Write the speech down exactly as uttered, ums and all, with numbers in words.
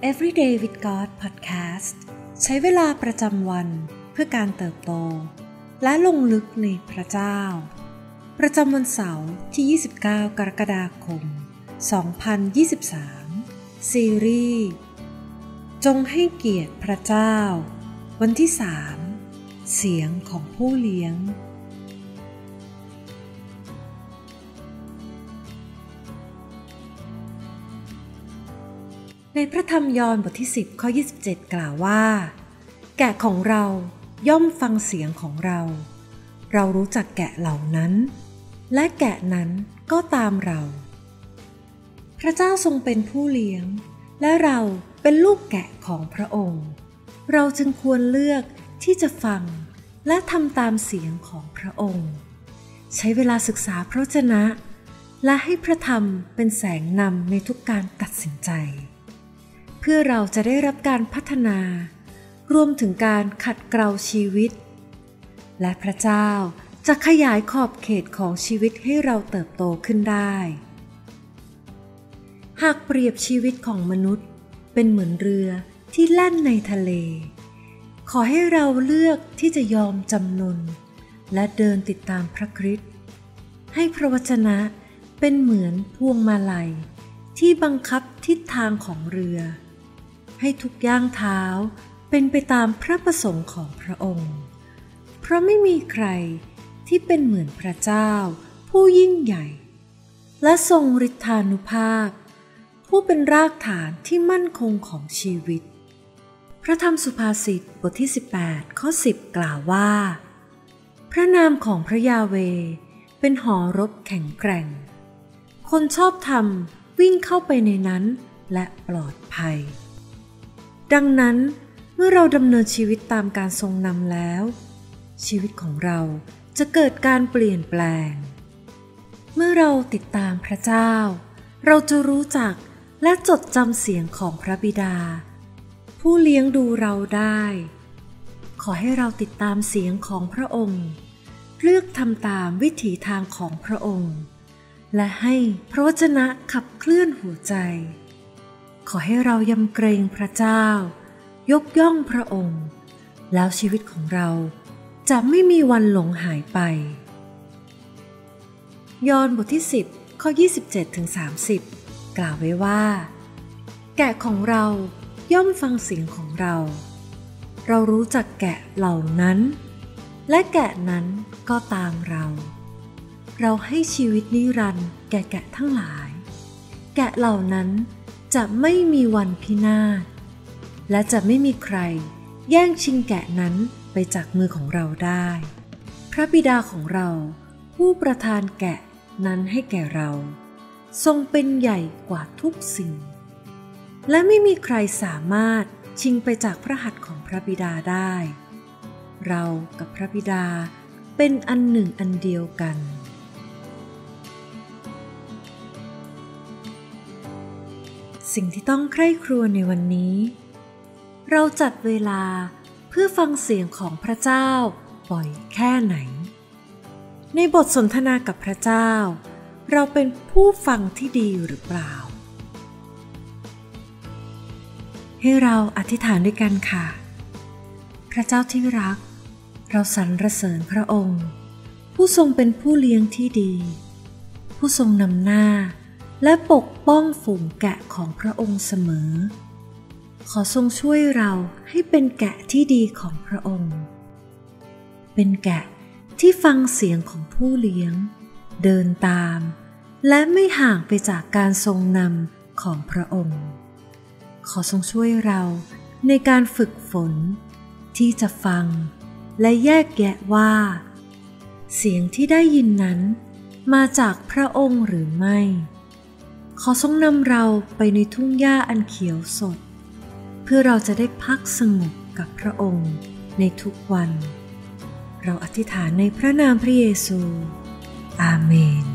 Everyday with God Podcast ใช้เวลาประจำวันเพื่อการเติบโตและลงลึกในพระเจ้าประจำวันเสาร์ที่ยี่สิบเก้ากรกฎาคมสองพันยี่สิบสามซีรีส์จงให้เกียรติพระเจ้าวันที่สามเสียงของผู้เลี้ยงในพระธรรมยอห์นบทที่สิบข้อยี่สิบเจ็ดกล่าวว่าแกะของเราย่อมฟังเสียงของเราเรารู้จักแกะเหล่านั้นและแกะนั้นก็ตามเราพระเจ้าทรงเป็นผู้เลี้ยงและเราเป็นลูกแกะของพระองค์เราจึงควรเลือกที่จะฟังและทำตามเสียงของพระองค์ใช้เวลาศึกษาพระวจนะและให้พระธรรมเป็นแสงนำในทุกการตัดสินใจเพื่อเราจะได้รับการพัฒนารวมถึงการขัดเกลาชีวิตและพระเจ้าจะขยายขอบเขตของชีวิตให้เราเติบโตขึ้นได้หากเปรียบชีวิตของมนุษย์เป็นเหมือนเรือที่แล่นในทะเลขอให้เราเลือกที่จะยอมจำนนและเดินติดตามพระคริสต์ให้พระวจนะเป็นเหมือนพวงมาลัยที่บังคับทิศทางของเรือให้ทุกย่างเท้าเป็นไปตามพระประสงค์ของพระองค์เพราะไม่มีใครที่เป็นเหมือนพระเจ้าผู้ยิ่งใหญ่และทรงฤทธานุภาพผู้เป็นรากฐานที่มั่นคงของชีวิตพระธรรมสุภาษิตบทที่สิบแปดข้อสิบกล่าวว่าพระนามของพระยาห์เวห์เป็นหอรบแข็งแกร่งคนชอบธรรมวิ่งเข้าไปในนั้นและปลอดภัยดังนั้นเมื่อเราดำเนินชีวิตตามการทรงนำแล้วชีวิตของเราจะเกิดการเปลี่ยนแปลงเมื่อเราติดตามพระเจ้าเราจะรู้จักและจดจำเสียงของพระบิดาผู้เลี้ยงดูเราได้ขอให้เราติดตามเสียงของพระองค์เลือกทำตามวิถีทางของพระองค์และให้พระวจนะขับเคลื่อนหัวใจขอให้เรายำเกรงพระเจ้ายกย่องพระองค์แล้วชีวิตของเราจะไม่มีวันหลงหายไปยอห์นบทที่สิบข้อยี่สิบเจ็ดถึงสามสิบกล่าวไว้ว่าแกะของเราย่อมฟังเสียงของเราเรารู้จักแกะเหล่านั้นและแกะนั้นก็ตามเราเราให้ชีวิตนิรันดร์แก่แกะทั้งหลายแกะเหล่านั้นจะไม่มีวันพินาศและจะไม่มีใครแย่งชิงแกะนั้นไปจากมือของเราได้พระบิดาของเราผู้ประทานแกะนั้นให้แก่เราทรงเป็นใหญ่กว่าทุกสิ่งและไม่มีใครสามารถชิงไปจากพระหัตถ์ของพระบิดาได้เรากับพระบิดาเป็นอันหนึ่งอันเดียวกันสิ่งที่ต้องใคร่ครวญในวันนี้เราจัดเวลาเพื่อฟังเสียงของพระเจ้าบ่อยแค่ไหนในบทสนทนากับพระเจ้าเราเป็นผู้ฟังที่ดีหรือเปล่าให้เราอธิษฐานด้วยกันค่ะพระเจ้าที่รักเราสรรเสริญพระองค์ผู้ทรงเป็นผู้เลี้ยงที่ดีผู้ทรงนำหน้าและปกป้องฝูงแกะของพระองค์เสมอขอทรงช่วยเราให้เป็นแกะที่ดีของพระองค์เป็นแกะที่ฟังเสียงของผู้เลี้ยงเดินตามและไม่ห่างไปจากการทรงนำของพระองค์ขอทรงช่วยเราในการฝึกฝนที่จะฟังและแยกแยะว่าเสียงที่ได้ยินนั้นมาจากพระองค์หรือไม่ขอทรงนำเราไปในทุ่งหญ้าอันเขียวสดเพื่อเราจะได้พักสงบกับพระองค์ในทุกวันเราอธิษฐานในพระนามพระเยซูอาเมน